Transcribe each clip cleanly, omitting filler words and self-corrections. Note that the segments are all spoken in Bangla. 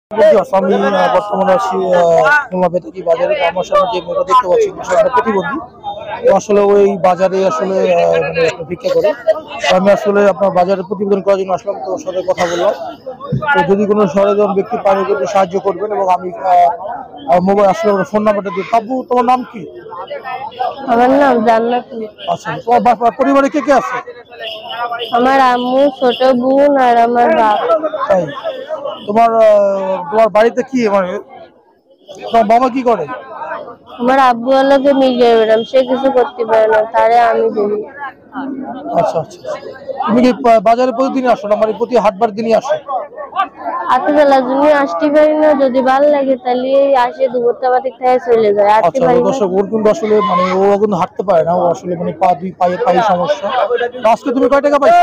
আমি বর্তমানে আছি খুলনা বেতাকি বাজারে। আমার সামনে যে মেয়েটা দেখতে পাচ্ছি বিষয়টা প্রতিবন্ধী, তো আসলে ওই বাজারে আসলে মানে ভিক্ষা করে। তো আমি আসলে আপনার বাজারে প্রতিবেদন করার জন্য আসলাম, তো ওর সাথে কথা বললাম। তো যদি কোনো সচেতন ব্যক্তি পারে কিন্তু সাহায্য করবেন, এবং আমি মোবাইল আসলে ফোন নাম্বারটা দিই। বাবু, তোমার নাম কি? আমার নাম জান্নাত। আচ্ছা, তোমার পরিবারে কে কে আছে? আমার আম্মু, ছোট বোন আর আমার বাপ। তাই? তোমার তোমার বাড়িতে কি মানে তোমার বাবা কি করে? আমার আব্বু আল্লাহকে মিলিয়ে বেড়াম, সে কিছু করতে পারে না, তারে আমি দেখি। আচ্ছা আচ্ছা, তুমি কি বাজারে প্রতিদিন আসো না, মানে প্রতি হাটবার দিনই আসো? হাতে বেলার জন্য আসতে পারি না, যদি ভালো লাগে তাহলে আসে, দুপুরটা বাতিক থেকে চলে যায়, আসতে আচ্ছা, পারি না। দর্শক, ওর কিন্তু আসলে মানে ও কিন্তু হাঁটতে পারে না, ও আসলে মানে দুই পায়ে সমস্যা। তো আজকে তুমি কয় টাকা পাইছো?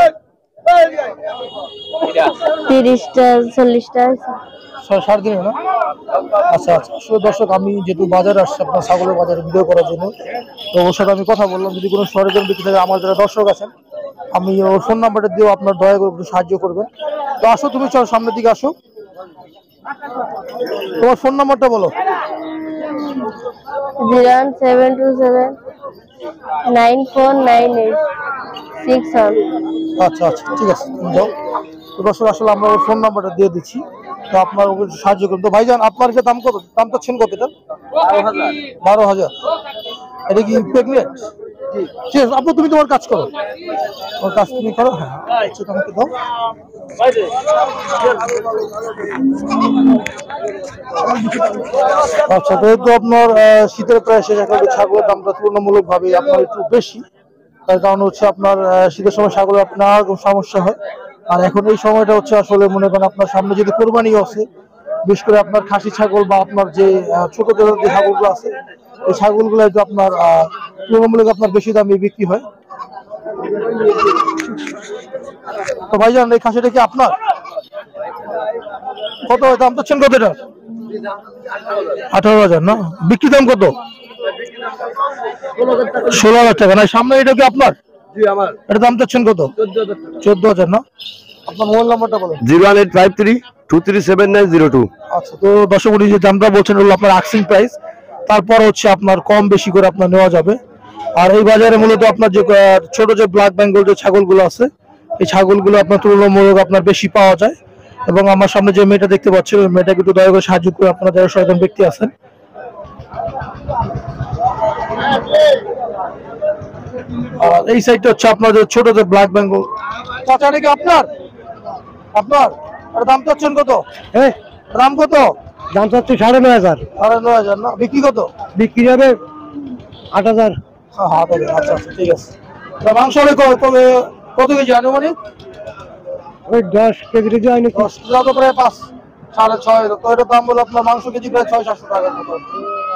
30টা 40টা। 7.5 না? আচ্ছা আচ্ছা, আসলে দর্শক, আমি যেহেতু বাজারে আসছি আপনার ছাগলের বাজারে ভিডিও করার জন্য, তো ওর সাথে আমি কথা বললাম। যদি কোনো সচেতন ব্যক্তি থাকে, আমার যারা দর্শক আছেন, আমি ওর ফোন নাম্বারটা দিয়েও আপনার দয়া করে একটু সাহায্য করবেন। তো আসো, তুমি চলো সামনের দিকে আসো। তোমার ফোন নাম্বারটা বলো। 01727949861। আচ্ছা আচ্ছা, ঠিক আছে, তুমি যাও। তো দর্শক, আসলে আমরা ওর ফোন নাম্বারটা দিয়ে দিচ্ছি, তো আপনার ওকে সাহায্য করুন। তো ভাইজান, আপনার যে দাম কত, দাম চাচ্ছেন কত? এটা 12,000। এটা কি প্রেগনেন্ট? ঠিক আছে আপু, তুমি তোমার কাজ করো, ওর কাজ তুমি করো। হ্যাঁ, আচ্ছা, তোমাকে দাও। আচ্ছা, যেহেতু আপনার শীতের প্রায় শেষ, এখন ছাগলের দামটা তুলনামূলক ভাবে আপনার একটু বেশি। তার কারণ হচ্ছে আপনার শীতের সময় ছাগলের আপনার সমস্যা হয়। আর এখন এই সময়টা হচ্ছে আসলে মনে করেন আপনার সামনে যদি কোরবানিও আছে, বিশেষ করে আপনার খাসি ছাগল বা আপনার যে ছোট জাতের যে ছাগলগুলো আছে, এই ছাগলগুলো একটু আপনার তুলনামূলক আপনার বেশি দামে বিক্রি হয়। তো ভাইজান, এই খাসিটা কি আপনার? কত দাম চাচ্ছেন? কত এটা? 18,000 না? বিক্রি দাম কত? 16,000 টাকা। না, সামনে এটা কি আপনার? এটা দাম চাচ্ছেন কত? 14,000 না? আপনার মোবাইল নাম্বারটা বলেন। 01853237902। আচ্ছা, তো দর্শক, উনি যে দামটা বলছেন হলো আপনার আস্কিং প্রাইস, তারপর হচ্ছে আপনার কম বেশি করে আপনার নেওয়া যাবে। আর এই বাজারে মূলত আপনার যে ছোট যে ব্ল্যাক বেঙ্গল যে ছাগলগুলো আছে, এই ছাগলগুলো আপনার তুলনামূলক আপনার বেশি পাওয়া যায়। এবং আমার সামনে যে মেয়েটা দেখতে পাচ্ছেন, ওই মেয়েটাকে একটু দয়া করে সাহায্য করে, আপনারা যারা সচেতন ব্যক্তি আছেন। আর এই সাইডটা হচ্ছে আপনার যে ছোট যে ব্ল্যাক বেঙ্গল। চাচা, এটা কি আপনার? আপনার এর দাম চাচ্ছেন কত? হ্যাঁ, দাম কত? দাম চাচ্ছি 9,500। 9,500 না? বিক্রি কত? বিক্রি হবে 8,000। হ্যাঁ, 8,000। আচ্ছা আচ্ছা, ঠিক আছে। তা মাংস হলে কবে কত কেজি আনুমানিক? ওই 10 কেজি কেজি হয়নি। 10 কিলো তো প্রায় 5 6.5। তো এটার দাম বলে আপনার মাংস কেজি প্রায় 600-700 টাকার মতো।